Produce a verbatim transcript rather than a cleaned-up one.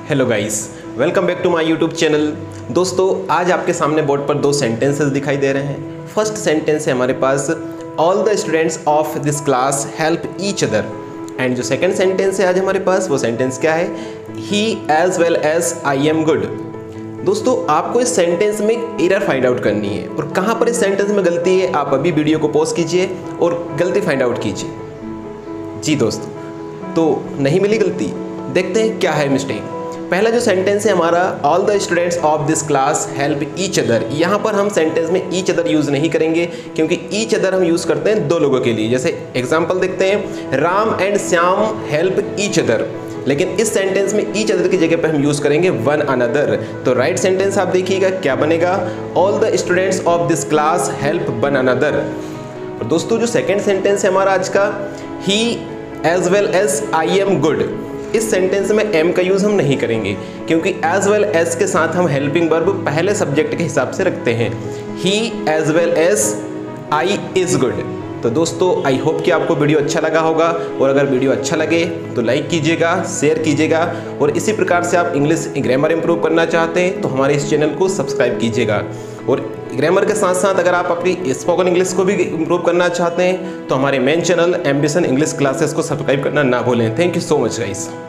Hello guys, welcome back to my YouTube channel. दोस्तों, आज आपके सामने बोर्ड पर दो सेंटेंसेस दिखाई दे रहे हैं। फर्स्ट सेंटेंस है हमारे पास, all the students of this class help each other. And जो सेकंड सेंटेंस है आज हमारे पास, वो सेंटेंस क्या है, he as well as I am good. दोस्तों, आपको इस सेंटेंस में एरर फाइंड आउट करनी है और कहाँ पर इस सेंटेंस में गलती है आप अभी वीडियो को पॉज कीजिए और गलती फाइंड आउट कीजिए। जी दोस्तों, तो नहीं मिली गलती, देखते हैं क्या है मिस्टेक। पहला जो सेंटेंस है हमारा, all the students of this class help each other. यहाँ पर हम सेंटेंस में ईच अदर यूज़ नहीं करेंगे क्योंकि ईच अदर हम यूज़ करते हैं दो लोगों के लिए। जैसे एग्जांपल देखते हैं, Ram and Shyam help each other, लेकिन इस सेंटेंस में ईच अदर की जगह पर हम यूज़ करेंगे वन अनदर। तो राइट सेंटेंस आप देखिएगा क्या बनेगा, all the students of this class help one another. और दोस्तों, जो सेकेंड सेंटेंस है हमारा आज का, he as well as I am good, इस सेंटेंस में एम का यूज़ हम नहीं करेंगे क्योंकि एज वेल एज के साथ हम हेल्पिंग वर्ब पहले सब्जेक्ट के हिसाब से रखते हैं। He as well as I is good. तो दोस्तों, आई होप कि आपको वीडियो अच्छा लगा होगा, और अगर वीडियो अच्छा लगे तो लाइक कीजिएगा, शेयर कीजिएगा, और इसी प्रकार से आप इंग्लिश ग्रामर इंप्रूव करना चाहते हैं तो हमारे इस चैनल को सब्सक्राइब कीजिएगा। और ग्रामर के साथ साथ अगर आप अपनी स्पोकन इंग्लिश को भी इंप्रूव करना चाहते हैं तो हमारे main channel Ambition English classes को सब्सक्राइब करना ना भूलें। Thank you so much guys.